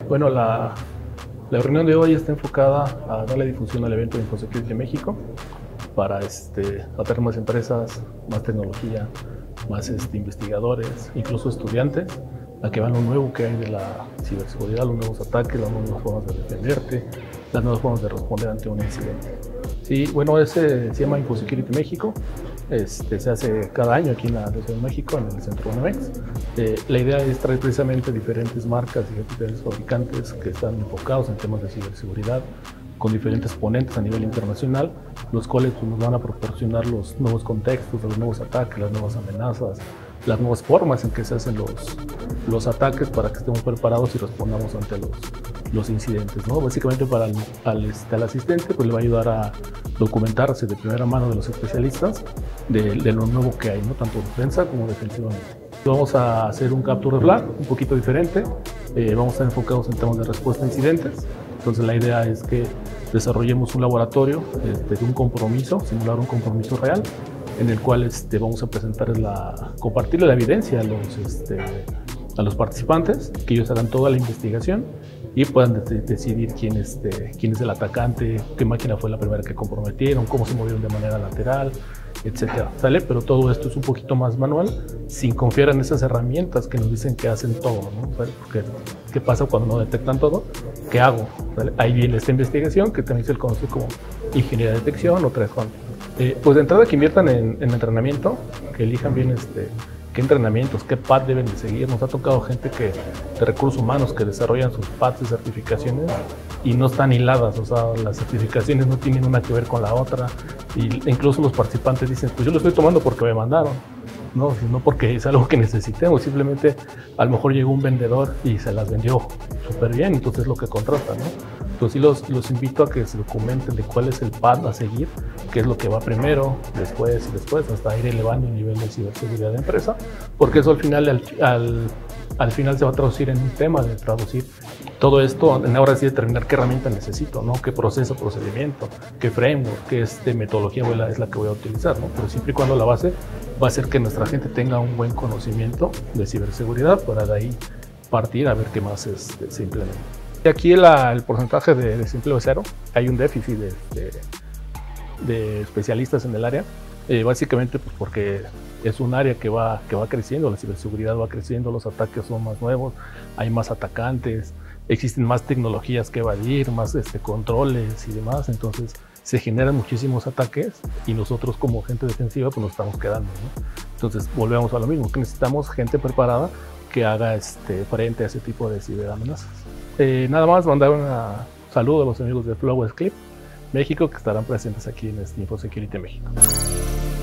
Bueno, la reunión de hoy está enfocada a darle difusión al evento de InfoSecurity México para atraer más empresas, más tecnología, más investigadores, incluso estudiantes, a que vean lo nuevo que hay de la ciberseguridad, los nuevos ataques, las nuevas formas de defenderte, las nuevas formas de responder ante un incidente. Sí, bueno, ese se llama InfoSecurity México. Se hace cada año aquí en la Ciudad de México, en el Centro Banamex. La idea es traer precisamente diferentes marcas y diferentes fabricantes que están enfocados en temas de ciberseguridad, con diferentes ponentes a nivel internacional, los cuales pues, nos van a proporcionar los nuevos contextos, los nuevos ataques, las nuevas amenazas, las nuevas formas en que se hacen los ataques para que estemos preparados y respondamos ante los incidentes, ¿no? Básicamente para al asistente pues, le va a ayudar a documentarse de primera mano de los especialistas de lo nuevo que hay, ¿no? Tanto defensa como defensivamente. Vamos a hacer un capture de flag un poquito diferente, vamos a estar enfocados en temas de respuesta a incidentes. Entonces la idea es que desarrollemos un laboratorio de un compromiso, simular un compromiso real, en el cual vamos a presentar compartirle la evidencia a los participantes, que ellos hagan toda la investigación y puedan decidir quién es el atacante, qué máquina fue la primera que comprometieron, cómo se movieron de manera lateral, etcétera, ¿sale? Pero todo esto es un poquito más manual, sin confiar en esas herramientas que nos dicen que hacen todo, ¿no? Porque, ¿qué pasa cuando no detectan todo? ¿Qué hago? ¿Sale? Ahí viene esta investigación que también se le conoce como ingeniería de detección o 3 pues de entrada que inviertan en entrenamiento, que elijan bien qué entrenamientos, qué path deben de seguir. Nos ha tocado gente de recursos humanos que desarrollan sus paths de certificaciones y no están hiladas, o sea, las certificaciones no tienen una que ver con la otra, y incluso los participantes dicen, pues yo lo estoy tomando porque me mandaron, no porque es algo que necesitemos, simplemente a lo mejor llegó un vendedor y se las vendió súper bien, entonces es lo que contratan, ¿no? Entonces sí los invito a que se documenten de cuál es el path a seguir, qué es lo que va primero, después y después, hasta ir elevando el nivel de ciberseguridad de empresa, porque eso al final se va a traducir en un tema de traducir todo esto, en ahora sí determinar qué herramienta necesito, ¿no? Qué proceso, procedimiento, qué framework, qué metodología es la que voy a utilizar, ¿no? Pero siempre y cuando la base va a ser que nuestra gente tenga un buen conocimiento de ciberseguridad para de ahí partir a ver qué más se implementa. Y aquí el porcentaje de desempleo es cero, hay un déficit de especialistas en el área, básicamente pues porque es un área que va creciendo, la ciberseguridad va creciendo, los ataques son más nuevos, hay más atacantes, existen más tecnologías que evadir, más controles y demás, entonces se generan muchísimos ataques y nosotros como gente defensiva pues nos estamos quedando, ¿no? Entonces volvemos a lo mismo, que necesitamos gente preparada que haga frente a ese tipo de ciberamenazas. Nada más mandar un saludo a los amigos de Flowers Clip México que estarán presentes aquí en InfoSecurity México.